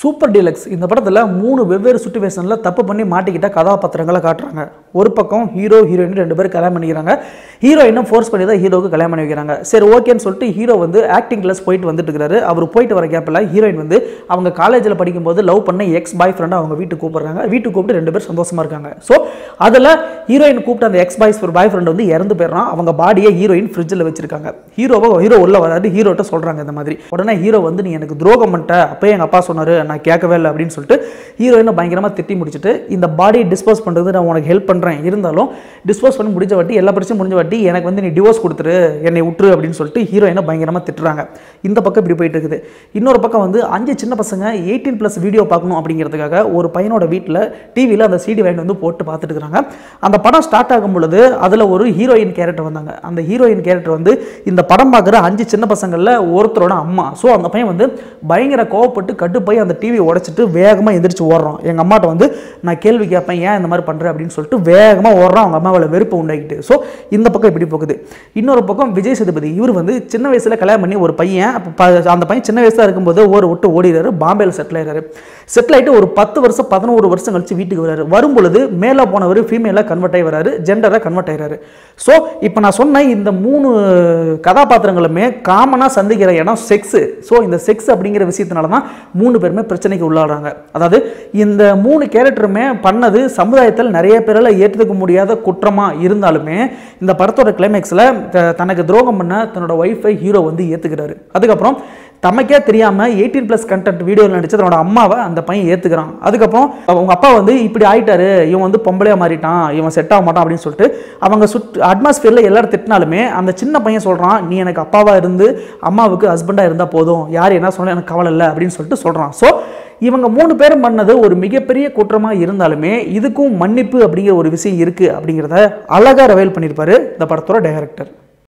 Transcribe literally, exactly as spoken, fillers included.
Super deluxe இந்த படத்தில் மூணு வெவ்வேறு சிச்சுவேஷனில் தப்பு பண்ணி மாட்டிக்கிட்ட கதாபாத்திரங்களை காட்டுறாங்க. ஒரு பக்கம் ஹீரோ ஹீரோயின் ரெண்டு பேரும் கல்யாணம் பண்ணிக்கிறாங்க. ஹீரோயினும் ஃபோர்ஸ் பண்ணி தான் ஹீரோவுக்கு கல்யாணம் பண்ணி வைக்கிறாங்க. சரி ஓகேன்னு சொல்லிட்டு ஹீரோ வந்து ஆக்டிங் கிளாஸ் போயிட்டு வந்துட்டு இருக்காரு. அவர் போயிட்டு வர கேப்பில் ஹீரோயின் வந்து அவங்க காலேஜில் படிக்கும்போது லவ் பண்ண எக்ஸ் பாய் ஃப்ரெண்டை அவங்க வீட்டுக்கு கூப்பிடுறாங்க. வீட்டுக்கு கூப்பிட்டு ரெண்டு பேரும் சந்தோஷமா இருக்காங்க. ஸோ அதில் ஹீரோயின் கூப்பிட்டு அந்த எக்ஸ் பாய்ஸ் பாய் ஃப்ரெண்ட் வந்து இறந்து போயிடறான். அவங்க பாடியை ஹீரோயின் ஃப்ரிட்ஜில் வச்சிருக்காங்க. ஹீரோவை ஹீரோ உள்ள வராது. ஹீரோட்ட சொல்றாங்க இந்த மாதிரி. உடனே ஹீரோ வந்து நீ எனக்கு துரோகம் பண்ணிட்ட, அப்பயே எங்கள் அப்பா சொன்னாரு, நான் கேட்கவே இல்லை அப்படின்னு சொல்லிட்டு ஹீரோயினை பயங்கரமாக திட்டி முடிச்சுட்டு இந்த பாடியை டிஸ்போஸ் பண்ணுறது நான் உனக்கு ஹெல்ப் பண்ணுறேன், இருந்தாலும் டிஸ்போஸ் பண்ணி முடிஞ்ச வாட்டி எல்லா பிரச்சனையும் முடிஞ்ச வாட்டி எனக்கு வந்து நீ டிவோர்ஸ் கொடுத்துரு, என்னை விட்டுரு அப்படின்னு சொல்லிட்டு ஹீரோயினை பயங்கரமாக திட்டுறாங்க. இந்த பக்கம் இப்படி போயிட்டு இருக்குது. இன்னொரு பக்கம் வந்து அஞ்சு சின்ன பசங்க எயிட்டீன் ப்ளஸ் வீடியோ பார்க்கணும் அப்படிங்கிறதுக்காக ஒரு பையனோட வீட்டில் டிவியில் அந்த சிடி வாங்கிட்டு வந்து போட்டு பார்த்துட்டு இருக்கிறாங்க. அந்த படம் ஸ்டார்ட் ஆகும் பொழுது அதில் ஒரு ஹீரோயின் கேரக்டர் வந்தாங்க. அந்த ஹீரோயின் கேரக்டர் வந்து இந்த படம் பார்க்குற அஞ்சு சின்ன பசங்களில் ஒருத்தரோட அம்மா. ஸோ அந்த பையன் வந்து பயங்கர கோவப்பட்டு கட்டுப்போய் அந்த டிவியை உடைச்சிட்டு வேகமாக எந்திரிச்சு ஓடுறான். எங்கள் அம்மாட்ட வந்து நான் கேள்வி கேட்பேன், ஏன் இந்த மாதிரி பண்ணுறேன் அப்படின்னு சொல்லிட்டு வேகமாக ஓடுறான். அவங்க அம்மாவில் வெறுப்பு உண்டாக்கிட்டு. ஸோ இந்த பக்கம் இப்படி போகுது. இன்னொரு பக்கம் விஜய் சேதுபதி, இவர் வந்து சின்ன வயசில் கல்யாணம் பண்ணி ஒரு பையன், அந்த பையன் சின்ன வயசாக இருக்கும்போது ஒரு விட்டு ஓடிறாரு, பாம்பேல செட்டில் ஆகிறாரு. செட்டில் ஆகிட்டு ஒரு பத்து வருஷம் பதினோரு வருஷம் கழிச்சு வீட்டுக்கு வராரு. வரும்பொழுது மேலே போனவர் ஃபீமேலாக கன்வெர்ட் ஆகி வராரு, ஜெண்டராக கன்வெர்ட் ஆகிறாரு. ஸோ இப்போ நான் சொன்ன இந்த மூணு கதாபாத்திரங்களுமே காமனாக சந்திக்கிற இடம் செக்ஸு. ஸோ இந்த செக்ஸ் அப்படிங்கிற விஷயத்தினால தான் மூணு பேருமே பிரச்சனைக்கு உள்ளாடுறாங்க. அதாவது இந்த மூணு கேரக்டருமே பண்ணது சமுதாயத்தில் நிறைய பேரால் ஏற்றுக்க முடியாத குற்றமாக இருந்தாலுமே இந்த படத்தோட கிளைமேக்ஸில் தனக்கு துரோகம் பண்ண தன்னோட ஒய்ஃபை ஹீரோ வந்து ஏற்றுக்கிறாரு. அதுக்கப்புறம் தமக்கே தெரியாமல் எயிட்டீன் ப்ளஸ் கண்டென்ட் வீடியோவில் நடிச்சு தன்னோட அம்மாவை அந்த பையன் ஏற்றுக்கிறான். அதுக்கப்புறம் அவங்க அப்பா வந்து இப்படி ஆயிட்டாரு, இவன் வந்து பொம்பளையாக மாறிட்டான், இவன் செட் ஆக மாட்டான் அப்படின்னு சொல்லிட்டு அவங்க சுட் அட்மாஸ்பியரில் எல்லாரும் திட்டினாலுமே அந்த சின்ன பையன் சொல்கிறான், நீ எனக்கு அப்பாவாக இருந்து அம்மாவுக்கு ஹஸ்பண்டாக இருந்தால் போதும், யார் என்ன சொன்னால் எனக்கு கவலை இல்லை அப்படின்னு சொல்லிட்டு சொல்கிறான். ஸோ இவங்க மூணு பேரும் பண்ணது ஒரு மிகப்பெரிய குற்றமாக இருந்தாலுமே இதுக்கும் மன்னிப்பு அப்படிங்கிற ஒரு விஷயம் இருக்குது அப்படிங்கிறத அழகாக ரெவீல் பண்ணியிருப்பாரு இந்த படத்தோட டைரக்டர்.